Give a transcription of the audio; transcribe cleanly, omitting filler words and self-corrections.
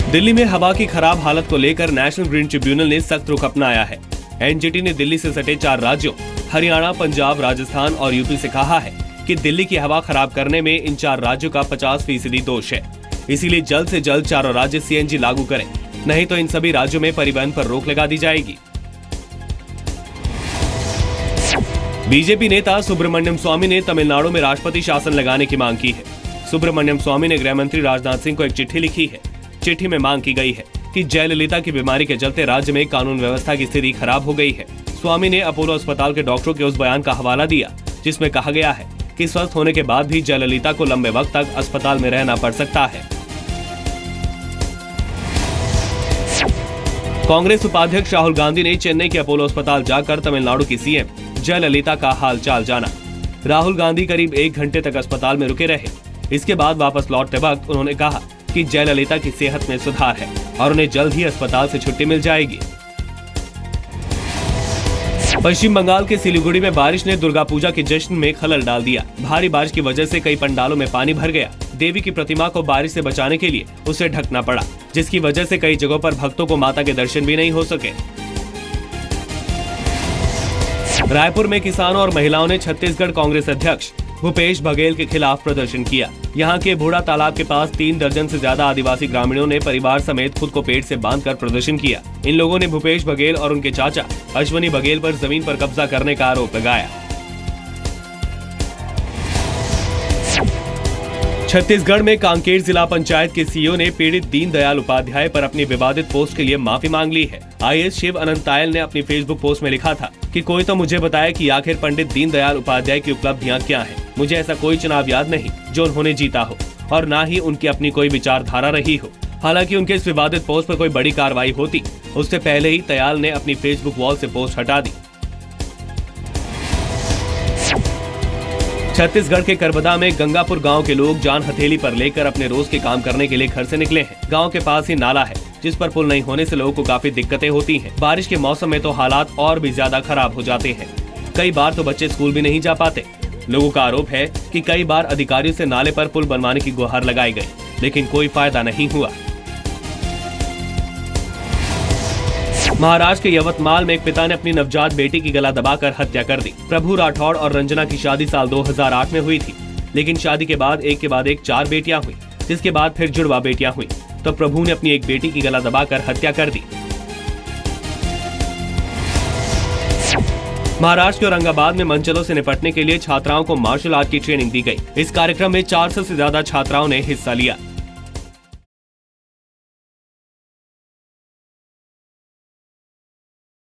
दिल्ली में हवा की खराब हालत को लेकर नेशनल ग्रीन ट्रिब्यूनल ने सख्त रुख अपनाया है। एनजीटी ने दिल्ली से सटे 4 राज्यों हरियाणा, पंजाब, राजस्थान और यूपी से कहा है कि दिल्ली की हवा खराब करने में इन 4 राज्यों का 50% दोष है। इसीलिए जल्द से जल्द चारों राज्य सीएनजी लागू करें, नहीं तो इन सभी राज्यों में परिवहन पर रोक लगा दी जाएगी। बीजेपी नेता सुब्रमण्यम स्वामी ने तमिलनाडु में राष्ट्रपति शासन लगाने की मांग की है। सुब्रमण्यम स्वामी ने गृह मंत्री राजनाथ सिंह को एक चिट्ठी लिखी है। चिट्ठी में मांग की गई है कि जयललिता की बीमारी के चलते राज्य में कानून व्यवस्था की स्थिति खराब हो गई है। स्वामी ने अपोलो अस्पताल के डॉक्टरों के उस बयान का हवाला दिया जिसमें कहा गया है कि स्वस्थ होने के बाद भी जयललिता को लंबे वक्त तक अस्पताल में रहना पड़ सकता है। कांग्रेस उपाध्यक्ष राहुल गांधी ने चेन्नई के अपोलो अस्पताल जाकर तमिलनाडु की सीएम जयललिता का हाल चाल जाना। राहुल गांधी करीब 1 घंटे तक अस्पताल में रुके रहे। इसके बाद वापस लौटते वक्त उन्होंने कहा कि जयललिता की सेहत में सुधार है और उन्हें जल्द ही अस्पताल से छुट्टी मिल जाएगी। पश्चिम बंगाल के सिलीगुड़ी में बारिश ने दुर्गा पूजा के जश्न में खलल डाल दिया। भारी बारिश की वजह से कई पंडालों में पानी भर गया। देवी की प्रतिमा को बारिश से बचाने के लिए उसे ढकना पड़ा, जिसकी वजह से कई जगहों पर भक्तों को माता के दर्शन भी नहीं हो सके। रायपुर में किसानों और महिलाओं ने छत्तीसगढ़ कांग्रेस अध्यक्ष भूपेश बघेल के खिलाफ प्रदर्शन किया। यहाँ के बूढ़ा तालाब के पास 3 दर्जन से ज्यादा आदिवासी ग्रामीणों ने परिवार समेत खुद को पेट से बांधकर प्रदर्शन किया। इन लोगों ने भूपेश बघेल और उनके चाचा अश्वनी बघेल पर जमीन पर कब्जा करने का आरोप लगाया। छत्तीसगढ़ में कांकेर जिला पंचायत के सीईओ ने पीड़ित दीनदयाल उपाध्याय पर अपनी विवादित पोस्ट के लिए माफी मांग ली है। आईएएस शिव अनंतायल ने अपनी फेसबुक पोस्ट में लिखा था कि कोई तो मुझे बताए कि आखिर पंडित दीनदयाल उपाध्याय की उपलब्धियां क्या हैं। मुझे ऐसा कोई चुनाव याद नहीं जो उन्होंने जीता हो और न ही उनकी अपनी कोई विचारधारा रही हो। हालांकि उनके इस विवादित पोस्ट पर कोई बड़ी कार्रवाई होती उससे पहले ही दयाल ने अपनी फेसबुक वॉल से पोस्ट हटा दी। छत्तीसगढ़ के करबदा में गंगापुर गांव के लोग जान हथेली पर लेकर अपने रोज के काम करने के लिए घर से निकले हैं। गांव के पास ही नाला है जिस पर पुल नहीं होने से लोगों को काफी दिक्कतें होती हैं। बारिश के मौसम में तो हालात और भी ज्यादा खराब हो जाते हैं। कई बार तो बच्चे स्कूल भी नहीं जा पाते। लोगों का आरोप है कि कई बार अधिकारियों से नाले पर पुल बनवाने की गुहार लगाई गई, लेकिन कोई फायदा नहीं हुआ। महाराष्ट्र के यवतमाल में एक पिता ने अपनी नवजात बेटी की गला दबाकर हत्या कर दी। प्रभु राठौड़ और रंजना की शादी साल 2008 में हुई थी, लेकिन शादी के बाद एक के बाद एक 4 बेटियां हुई, जिसके बाद फिर जुड़वा बेटियां हुई, तो प्रभु ने अपनी एक बेटी की गला दबाकर हत्या कर दी। महाराष्ट्र के औरंगाबाद में मनचलों से निपटने के लिए छात्राओं को मार्शल आर्ट की ट्रेनिंग दी गई। इस कार्यक्रम में 400 से ज्यादा छात्राओं ने हिस्सा लिया।